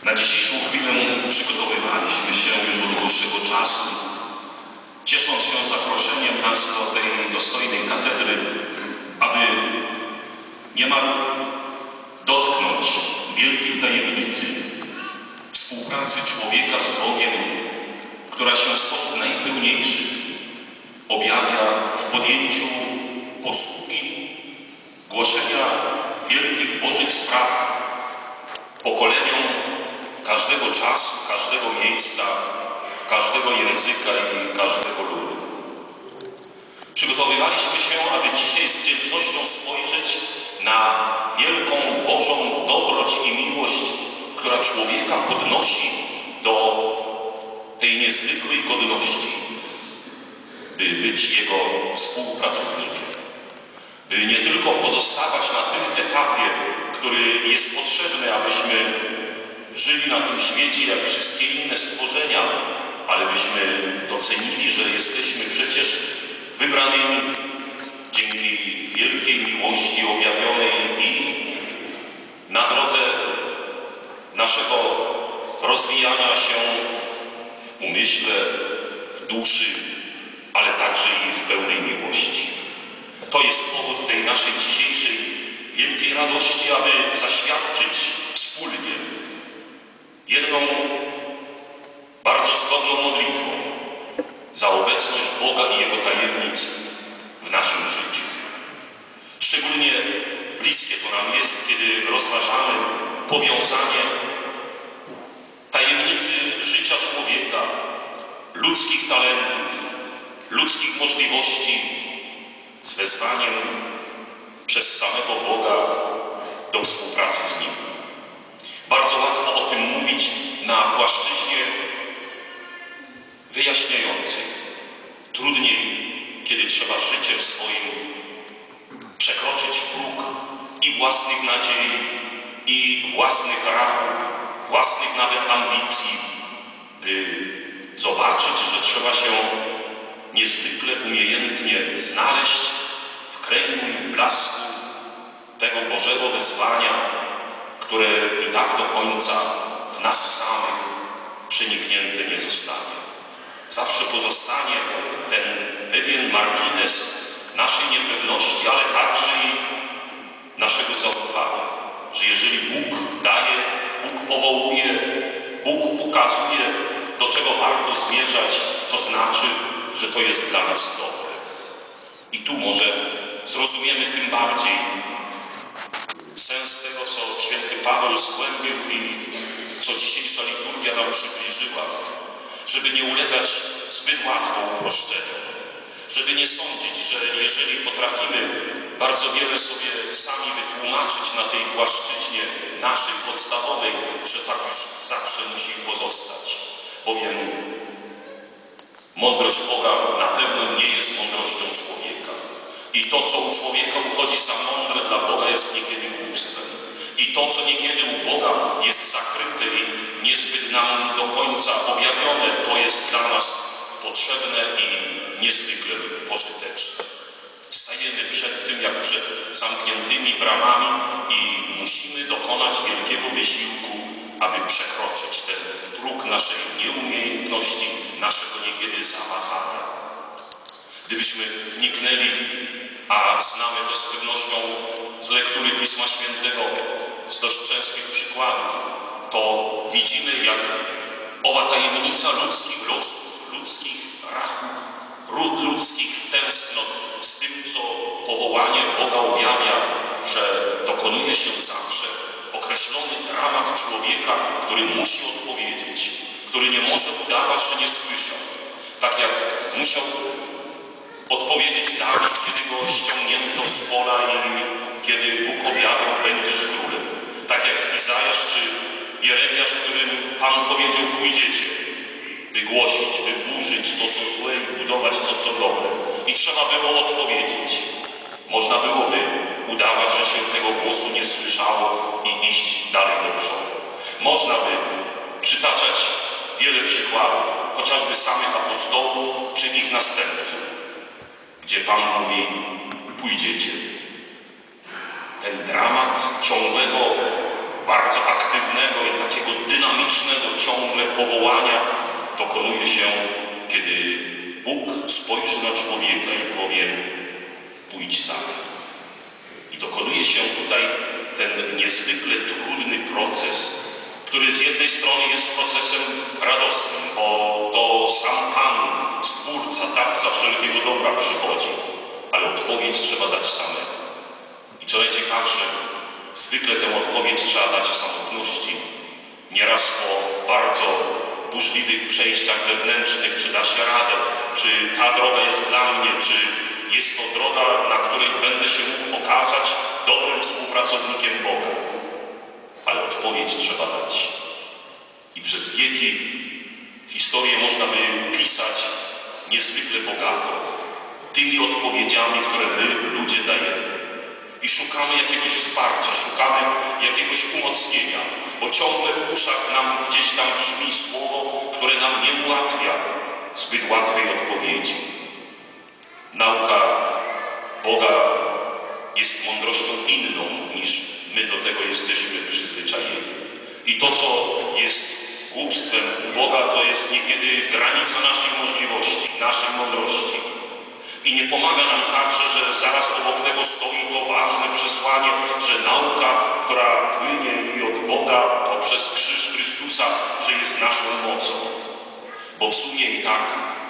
Na dzisiejszą chwilę przygotowywaliśmy się już od dłuższego czasu, ciesząc się zaproszeniem nas do tej dostojnej katedry, aby niemal dotknąć wielkiej tajemnicy współpracy człowieka z Bogiem, która się w sposób najpełniejszy objawia w podjęciu posługi, głoszenia wielkich Bożych spraw pokoleniom każdego czasu, każdego miejsca, każdego języka i każdego ludu. Przygotowywaliśmy się, aby dzisiaj z wdzięcznością spojrzeć na wielką Bożą dobroć i miłość, która człowieka podnosi do tej niezwykłej godności, by być Jego współpracownikiem, by nie tylko pozostawać na tym etapie, który jest potrzebny, abyśmy żyli na tym świecie jak wszystkie inne stworzenia, ale byśmy docenili, że jesteśmy przecież wybranymi dzięki wielkiej miłości objawionej i na drodze naszego rozwijania się w umyśle, w duszy, ale także i w pełnej miłości. To jest powód tej naszej dzisiejszej wielkiej radości, aby zaświadczyć wspólnie jedną bardzo zgodną modlitwą za obecność Boga i Jego tajemnic w naszym życiu. Szczególnie bliskie to nam jest, kiedy rozważamy powiązanie tajemnicy życia człowieka, ludzkich talentów, ludzkich możliwości z wezwaniem przez samego Boga do współpracy z Nim. Bardzo łatwo o tym mówić na płaszczyźnie wyjaśniającej. Trudniej, kiedy trzeba życiem swoim przekroczyć próg i własnych nadziei, i własnych rachub, własnych nawet ambicji, by zobaczyć, że trzeba się niezwykle umiejętnie znaleźć w kręgu i w blasku tego Bożego wezwania, które i tak do końca w nas samych przeniknięte nie zostanie. Zawsze pozostanie ten pewien margines naszej niepewności, ale także i naszego zaufania, że jeżeli Bóg daje, Bóg powołuje, Bóg pokazuje, do czego warto zmierzać, to znaczy, że to jest dla nas dobre. I tu może zrozumiemy tym bardziej sens tego, co święty Paweł zgłębił i co dzisiejsza liturgia nam przybliżyła, żeby nie ulegać zbyt łatwo uproszczeniu, żeby nie sądzić, że jeżeli potrafimy bardzo wiele sobie sami wytłumaczyć na tej płaszczyźnie naszej podstawowej, że tak już zawsze musi pozostać. Bowiem mądrość Boga na pewno nie jest mądrością człowieka. I to, co u człowieka uchodzi za mądre, dla Boga jest niekiedy głupstwem. I to, co niekiedy u Boga jest zakryte i niezbyt nam do końca objawione, to jest dla nas potrzebne i niezwykle pożyteczne. Stajemy przed tym, jak przed zamkniętymi bramami i musimy dokonać wielkiego wysiłku, aby przekroczyć ten próg naszej nieumiejętności, naszego niekiedy zawahania. Gdybyśmy wniknęli, a znamy to z pewnością z lektury Pisma Świętego, z dość częstych przykładów, to widzimy, jak owa tajemnica ludzkich losów, ludzkich rachub, ludzkich tęsknot z tym, co powołanie Boga objawia, że dokonuje się zawsze określony dramat człowieka, który musi odpowiedzieć, który nie może udawać, że nie słyszał. Tak jak musiał odpowiedzieć Dawid, kiedy go ściągnięto z pola i kiedy Bóg objawił, będziesz królem. Tak jak Izajasz czy Jeremiasz, którym Pan powiedział, pójdziecie, by głosić, by burzyć to, co złe i budować to, co dobre. I trzeba było odpowiedzieć. Można byłoby udawać, że się tego głosu nie słyszało i iść dalej do przodu. Można by przytaczać wiele przykładów, chociażby samych apostołów czy ich następców, gdzie Pan mówi, pójdziecie. Ten dramat ciągłego bardzo aktywnego i takiego dynamicznego ciągle powołania dokonuje się, kiedy Bóg spojrzy na człowieka i powie: pójdź za mną. I dokonuje się tutaj ten niezwykle trudny proces, który z jednej strony jest procesem radosnym, bo to sam Pan, Stwórca, dawca wszelkiego dobra przychodzi, ale odpowiedź trzeba dać samemu. I co najciekawsze, zwykle tę odpowiedź trzeba dać w samotności. Nieraz po bardzo burzliwych przejściach wewnętrznych, czy da się radę, czy ta droga jest dla mnie, czy jest to droga, na której będę się mógł okazać dobrym współpracownikiem Boga. Ale odpowiedź trzeba dać. I przez wieki historię można by pisać niezwykle bogato tymi odpowiedziami, które my, ludzie, dajemy. I szukamy jakiegoś wsparcia, szukamy jakiegoś umocnienia, bo ciągle w uszach nam gdzieś tam brzmi słowo, które nam nie ułatwia zbyt łatwej odpowiedzi. Nauka Boga jest mądrością inną, niż my do tego jesteśmy przyzwyczajeni. I to, co jest głupstwem u Boga, to jest niekiedy granica naszej możliwości, naszej mądrości. I nie pomaga nam także, że zaraz obok tego stoi to ważne przesłanie, że nauka, która płynie i od Boga poprzez krzyż Chrystusa, że jest naszą mocą. Bo w sumie i tak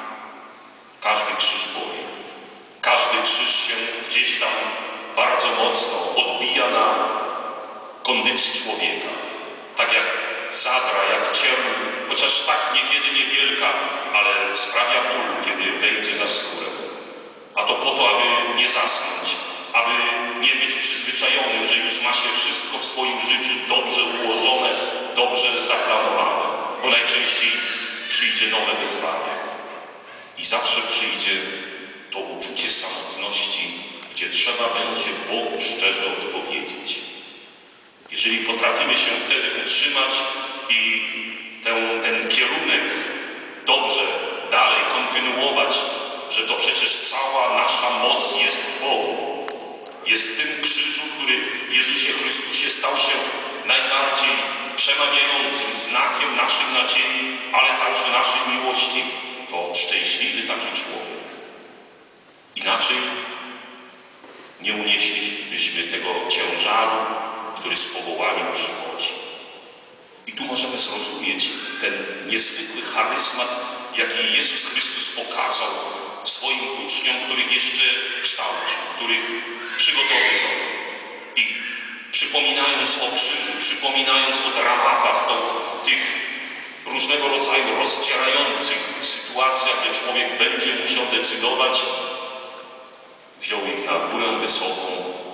każdy krzyż boli. Każdy krzyż się gdzieś tam bardzo mocno odbija na kondycji człowieka. Tak jak zadra, jak cierń, chociaż tak niekiedy niewielka, ale sprawia ból, kiedy wejdzie za skórę. A to po to, aby nie zasnąć, aby nie być przyzwyczajonym, że już ma się wszystko w swoim życiu dobrze ułożone, dobrze zaplanowane. Bo najczęściej przyjdzie nowe wyzwanie. I zawsze przyjdzie to uczucie samotności, gdzie trzeba będzie Bogu szczerze odpowiedzieć. Jeżeli potrafimy się wtedy utrzymać i ten kierunek dobrze dalej kontynuować, że to przecież cała nasza moc jest w Bogu. Jest w tym krzyżu, który w Jezusie Chrystusie stał się najbardziej przemawiającym znakiem naszej nadziei, ale także naszej miłości. To szczęśliwy taki człowiek. Inaczej nie unieślibyśmy tego ciężaru, który z powołaniem przychodzi. I tu możemy zrozumieć ten niezwykły charyzmat, jaki Jezus Chrystus pokazał swoim uczniom, których jeszcze kształcił, których przygotowywał. I przypominając o krzyżu, przypominając o dramatach, o tych różnego rodzaju rozdzierających sytuacjach, gdzie człowiek będzie musiał decydować, wziął ich na górę wysoką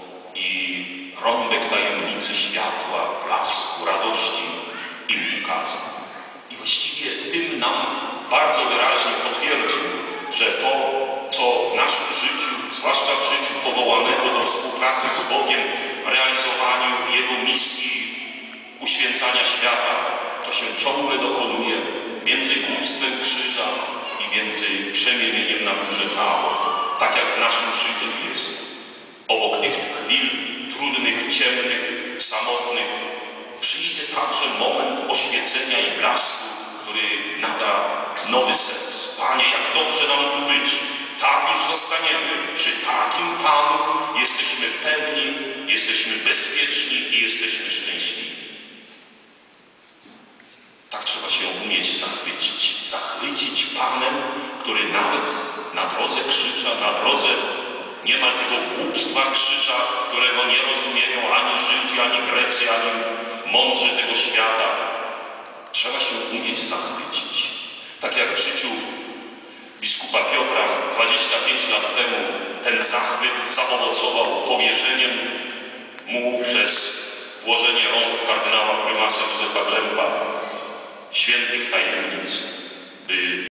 i rąbek tajemnicy światła, blasku, radości im ukazał. I właściwie tym nam bardzo wyraźnie potwierdził, że to, co w naszym życiu, zwłaszcza w życiu powołanego do współpracy z Bogiem, w realizowaniu Jego misji uświęcania świata, to się ciągle dokonuje między głupstwem krzyża i między przemienieniem na górze Tabor. Tak jak w naszym życiu jest. Obok tych chwil trudnych, ciemnych, samotnych przyjdzie także moment oświecenia i blasku, który nada nowy sens. Panie, jak dobrze nam tu być. Tak już zostaniemy. Przy takim Panu jesteśmy pewni, jesteśmy bezpieczni i jesteśmy szczęśliwi. Tak trzeba się umieć zachwycić. Zachwycić Panem, który nawet na drodze krzyża, na drodze niemal tego głupstwa krzyża, którego nie rozumieją ani Żydzi, ani Grecy, ani mądrzy tego świata. Trzeba się umieć zachwycić. Tak jak w życiu biskupa Piotra 25 lat temu ten zachwyt zaowocował powierzeniem mu przez włożenie rąk kardynała prymasa Józefa Glempa świętych tajemnic, by